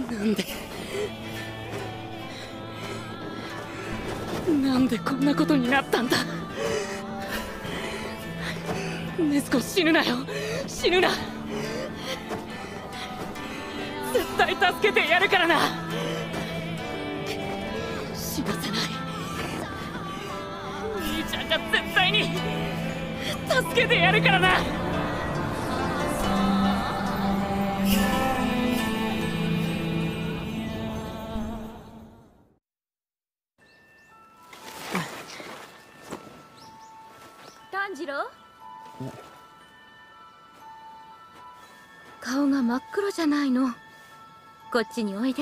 なんでこんなことになったんだ。ネズコ、死ぬなよ、死ぬな。絶対助けてやるからな。死なせない。兄ちゃんが絶対に助けてやるからな。 炭治郎、顔が真っ黒じゃないの。こっちにおいで。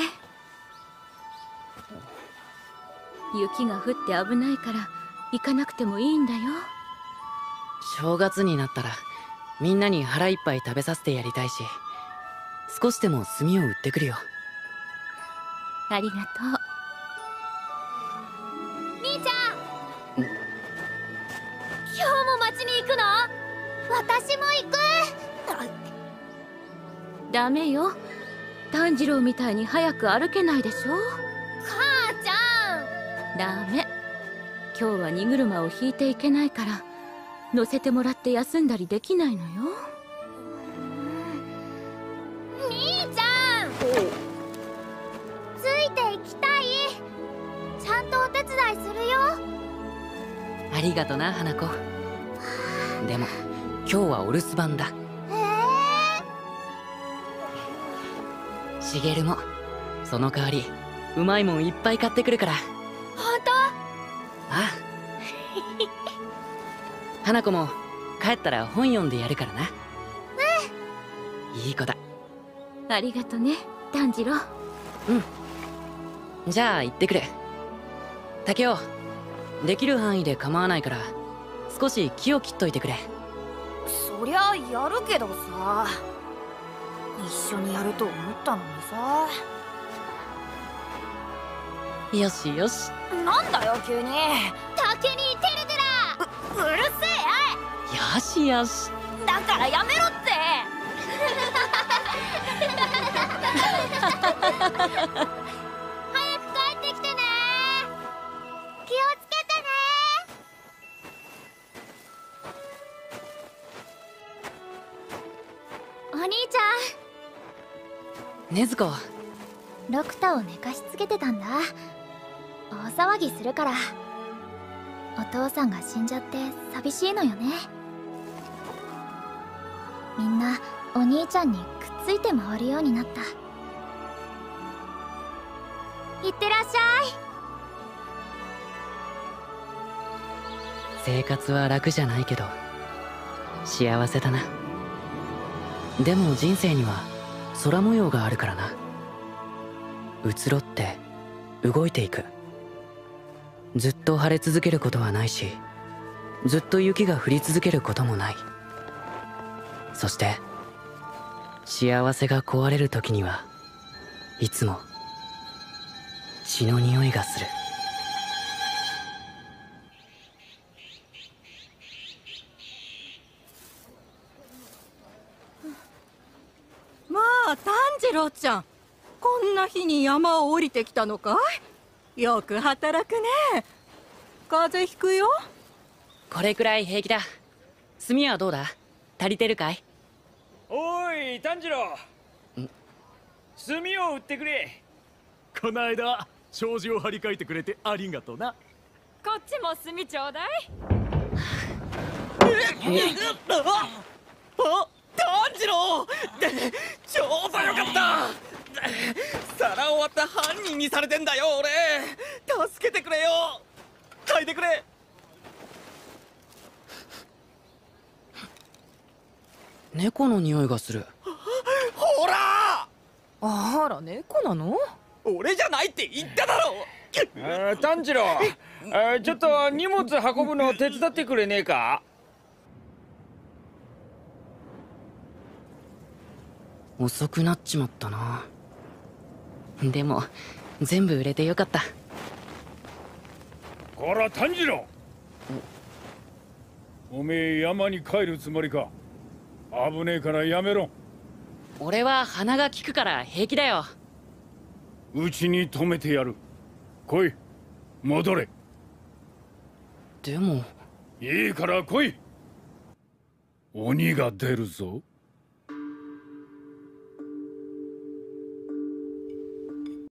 雪が降って危ないから行かなくてもいいんだよ。 正月になったらみんなに腹いっぱい食べさせてやりたいし、少しでも炭を売ってくるよ。 ありがとう。兄ちゃん、今日も町に行くの？私も行く。ダメよ、炭治郎みたいに早く歩けないでしょ。母ちゃん、ダメ。今日は荷車を引いていけないから乗せてもらって休んだりできないのよ。兄ちゃん、ついていきたい。ちゃんとお手伝いするよ。 ありがとな、花子。でも今日はお留守番だ。茂もその代わりうまいもんいっぱい買ってくるから。 本当？ ああ花子も帰ったら本読んでやるからな。いい子だ。 ありがとね、炭治郎。 じゃあ行ってくる。竹雄、できる範囲で構わないから少し木を切っといてくれ。 そりゃやるけどさ、一緒にやると思ったのにさ。 よしよし。 なんだよ急に。 竹にテルグラ。 うるせえやい。 よしよし。 だからやめろって。早く帰ってきてね。気をつけてね。お兄ちゃ禰豆子、 ん、ロクタを寝かしつけてたんだ。大騒ぎするから。お父さんが死んじゃって寂しいのよね。みんなお兄ちゃんにくっついて回るようになった。いってらっしゃい。 生活は楽じゃないけど幸せだな。でも人生には空模様があるからな。移ろって動いていく。ずっと晴れ続けることはないし、ずっと雪が降り続けることもない。そして幸せが壊れる時にはいつも血の匂いがする。 まあ炭治郎ちゃん、こんな日に山を降りてきたのかい。よく働くね。風邪ひくよ。 これくらい平気だ。炭はどうだ、足りてるかい？ おい炭治郎、炭を売ってくれ。 こないだ障子を張り替えてくれてありがとな。 こっちも炭ちょうだい。 あ、炭治郎ちょうどよかった。皿を割った犯人にされてんだよ俺。助けてくれよ。嗅いでくれ。 猫の匂いがする。 ほら、 あら、猫なの？ 俺じゃないって言っただろ。炭治郎、ちょっと荷物運ぶの手伝ってくれねえか？ 遅くなっちまったな。でも全部売れてよかった。 こら炭治郎、おめえ山に帰るつもりか？危ねえからやめろ。 俺は鼻が利くから平気だよ。 うちに泊めてやる。来い、戻れ。 でもいいから来い。鬼が出るぞ。